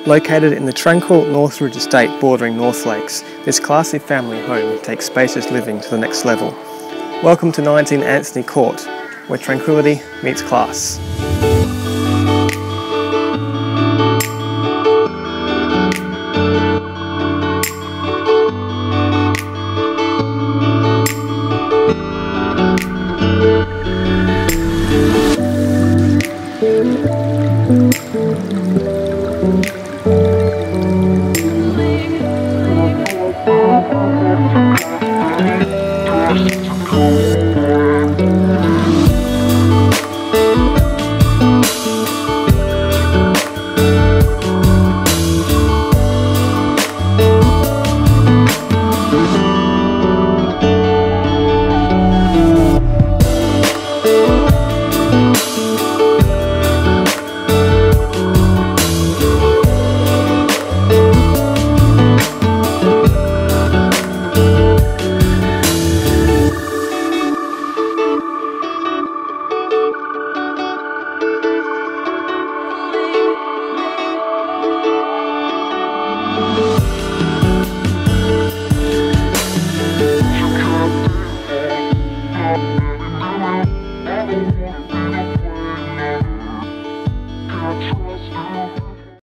Located in the tranquil Northridge estate bordering North Lakes, this classy family home takes spacious living to the next level. Welcome to 19 Anthony Court, where tranquility meets class.